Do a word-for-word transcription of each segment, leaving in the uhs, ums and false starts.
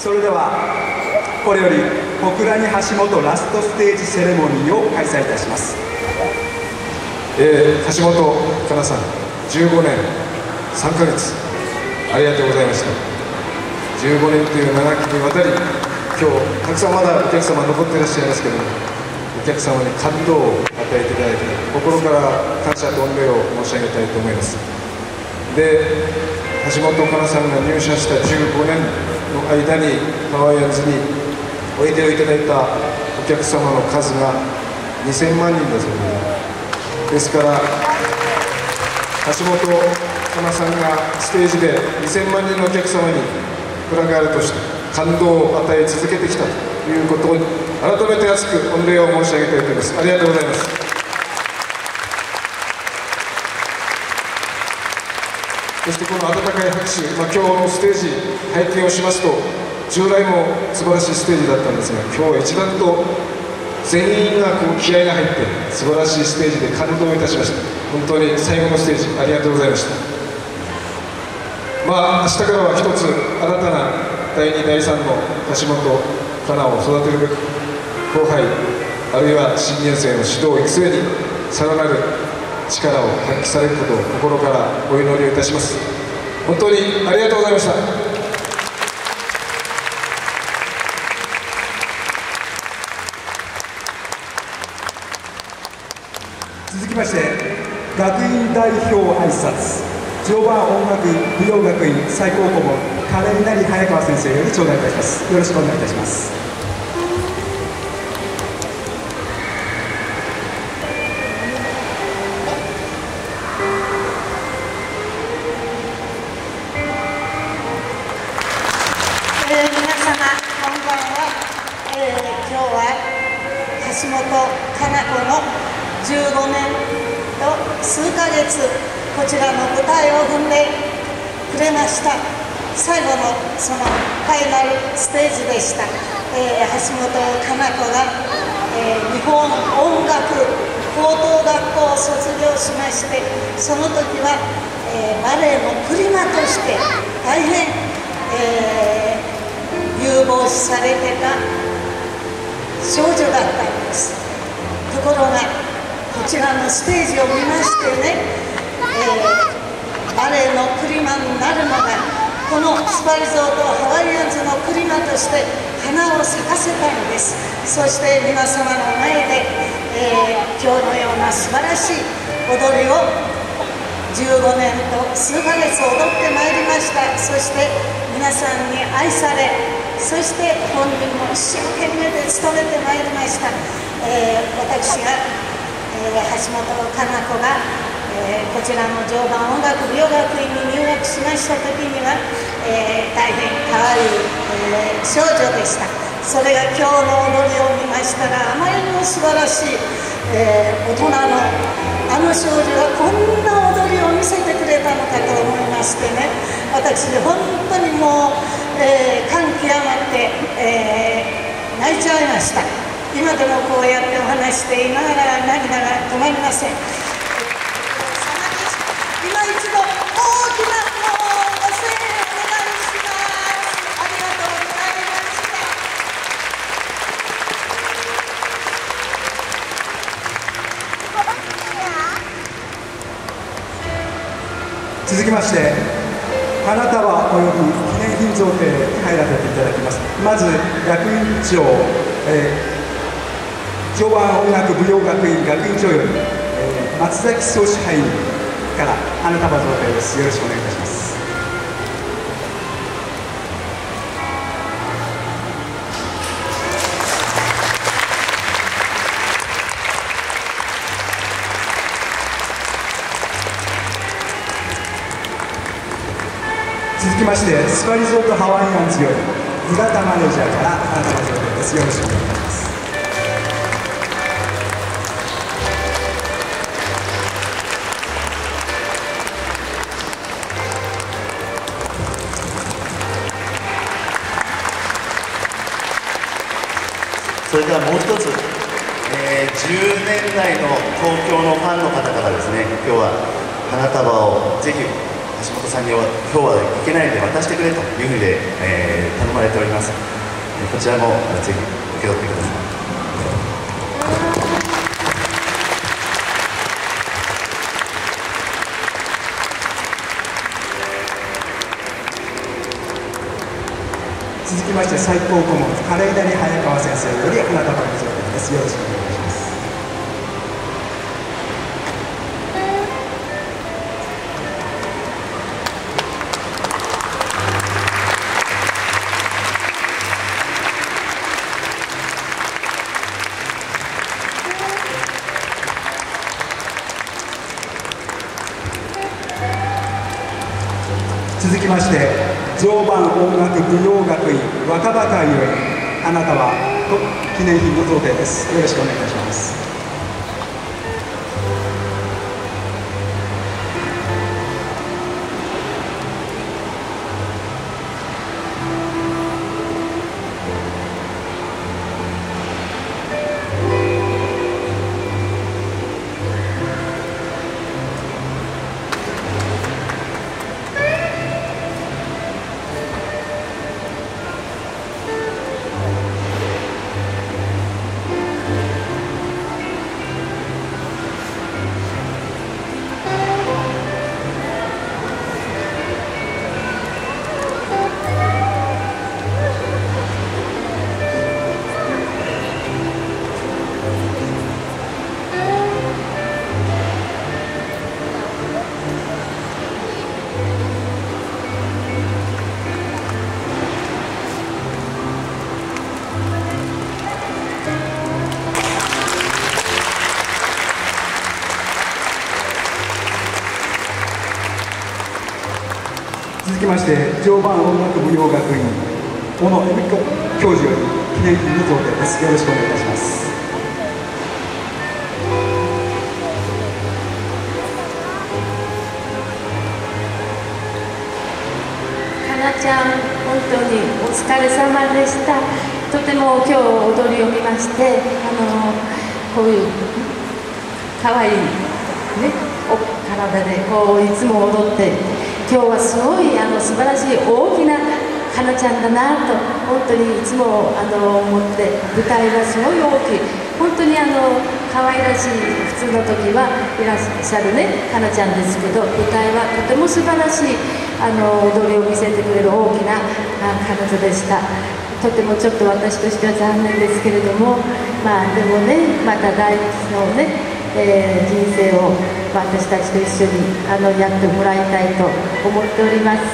それではこれより小倉に橋本ラストステージセレモニーを開催いたします。 えー、橋本香奈さん、じゅうごねんさんかげつありがとうございました。じゅうごねんという長きにわたり、今日たくさんまだお客様残っていらっしゃいますけども、お客様に感動を与えていただいて、心から感謝と御礼を申し上げたいと思います。で、橋本香奈さんが入社したじゅうごねんの間にハワイアンズにおいでいただいたお客様の数がにせんまんにんだそうです。ですから橋本香奈さんがステージでにせんまんにんのお客様にフラガールとして感動を与え続けてきたということを改めて熱く御礼を申し上げたいと思います。ありがとうございます。そしてこの温かい拍手、まあ、今日のステージ拝見をしますと、従来も素晴らしいステージだったんですが、今日は一段と全員がこう気合が入って素晴らしいステージで感動いたしました。本当に最後のステージありがとうございました。まあ明日からは一つ新たなだいにだいさんの橋本香奈を育てるべく、後輩あるいは新入生の指導育成にさらなる力を発揮されることを心からお祈りをいたします。本当にありがとうございました。 続きまして学院代表挨拶、常磐音楽舞踊学院最高顧問金稲荷早川先生より頂戴いたします。よろしくお願いいたします。 えー、皆様こんばんは。えー、今日は橋本香奈子のじゅうごねんと数ヶ月こちらの舞台を踏んでくれました最後のそのファイナルステージでした。えー、橋本香奈子が、えー、日本音楽高等学校を卒業しまして、その時は、えー、バレエのプリマとして大変、えー有望視されてた少女だったんです。ところがこちらのステージを見ましてね、えー、バレエのプリマになるのがこのスパリゾートハワイアンズのプリマとして花を咲かせたんです。そして皆様の前で、えー、今日のような素晴らしい踊りをじゅうごねんと数ヶ月踊ってまいりました。そして皆さんに愛され、そして本人も一生懸命で務めてまいりました。えー、私が、えー、橋本香奈子が、えー、こちらの常磐音楽舞踊学院に入学しました時には、えー、大変可愛い、えー、少女でした。それが今日の踊りを見ましたら、あまりにも素晴らしい、えー、大人のあの少女がこんな踊りを見せてくれたのかと思いましてね、私本当にもう、えー、感極まって、えー、泣いちゃいました。今でもこうやってお話していながら涙が止まりません。今一度大きなもうご声援お願いします。ありがとうございました。 続きまして花束および記念品贈呈に入らせていただきます。まず学院長、えー、常磐音楽舞踊学院学院長より、えー、松崎総支配人から花束贈呈です。よろしくお願いいたします。続きましてスパリゾートハワイアンズより村田マネージャーから花束贈呈です。よろしくお願いいたします。 それからもう一つ、えー、じゅうねんだいの東京のファンの方からですね、今日は花束をぜひ橋本さんに今日はいけないので渡してくれというふうにで、えー、頼まれております。 ます。こちらもぜひ受け取ってください。 続きまして最高顧問枯井谷早川先生より花束の贈呈です。よろしくお願いします。続きまして常磐音楽舞踊学院若葉会より花束と記念品の贈呈です。よろしくお願いいたします。続きまして常磐音楽舞踊学院小野恵美子教授より記念品の贈呈です。よろしくお願いいたします。 かなちゃん、本当にお疲れ様でした。とても今日踊りを見まして、あのこういうかわいいねお体でこういつも踊って、今日はすごいあの素晴らしい大きなかなちゃんだなと本当にいつもあの思って、舞台はすごい大きい、本当にあの可愛らしい、普通の時はいらっしゃるねかなちゃんですけど、舞台はとても素晴らしいあの踊りを見せてくれる大きなあ彼女でした。とてもちょっと私としては残念ですけれども、まあでもね、また大のね、えー、人生を私たちと一緒にあのやってもらいたいと思っております。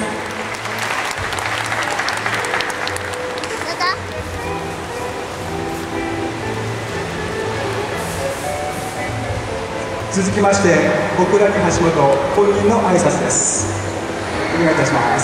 続きまして小倉木橋本本人の挨拶です。お願いいたします。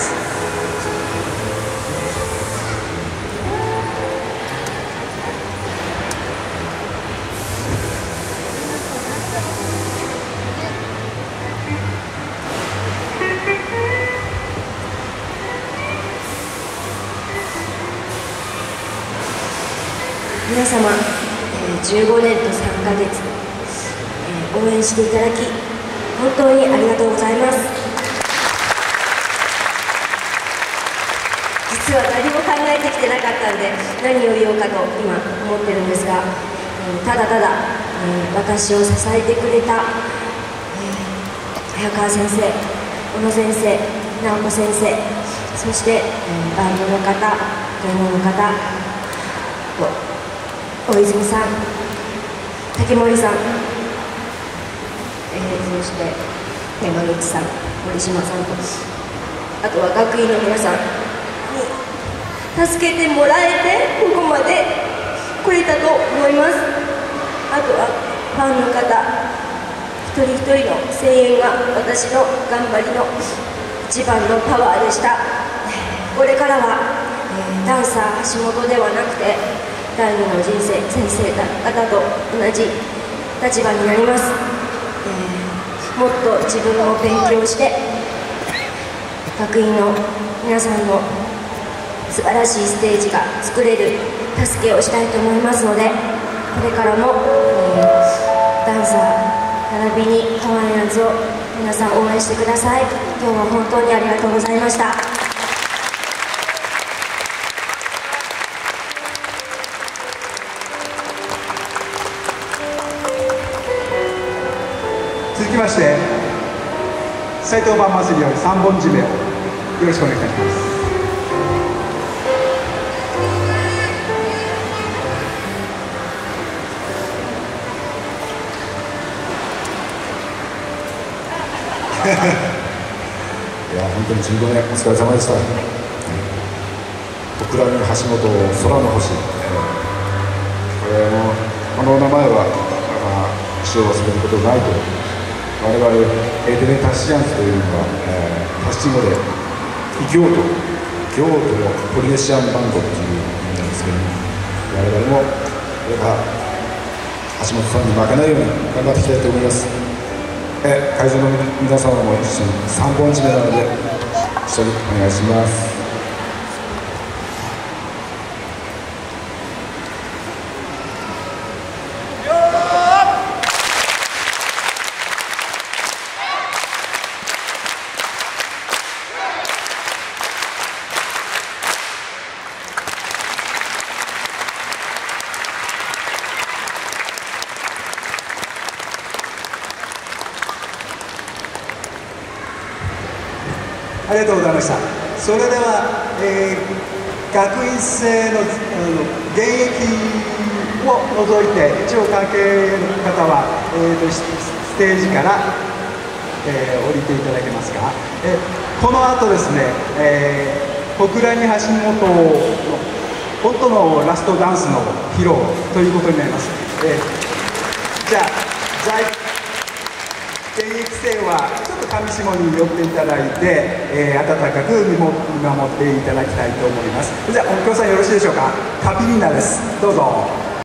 皆様、じゅうごねんとさんかげつ、応援していただき本当にありがとうございます。実は何も考えてきてなかったんで何を言おうかと今思ってるんですが、ただただ私を支えてくれた早川先生、小野先生、直子先生、そしてバンドの方、芸能の方、大泉さん、竹森さん、えー、そして山口さん、森島さんと、あとは学院の皆さんに助けてもらえてここまで来れたと思います。あとはファンの方一人一人の声援が私の頑張りの一番のパワーでした。これからは、えー、ダンサー橋本ではなくて第二の人生、先生方と同じ立場になります。えー、もっと自分も勉強して学院の皆さんの素晴らしいステージが作れる助けをしたいと思いますので、これからも、えー、ダンサー並びにハワイアンズを皆さん応援してください。今日は本当にありがとうございました。 きまして斉藤盤祭りよりさんぼん締めをよろしくお願いいたします。 いや本当にじゅうごねんお疲れ様でした。僕らに橋本空の星、えー、これもこの名前は一生忘れることないと我々エーテレタシアンズというのは、えー、タシチ語で異教徒京都のポリネシアンバンドという意味なんですけども、我々もこれから橋本さんに負けないように頑張っていきたいと思います。え会場の皆様も一緒にさんぼん締めなので一緒にお願いします。 ありがとうございました。それでは、えー、学院生の、あの現役を除いて一応関係の方は、えー、とステージから、えー、降りていただけますか。えー、この後ですね、えー、小倉に橋本の本当のラストダンスの披露ということになります。えー、じゃあ在現役生はちょっと上下に寄っていただいて、えー、温かく見守っていただきたいと思います。じゃあ音響さんよろしいでしょうか。カピリーナです。どうぞ。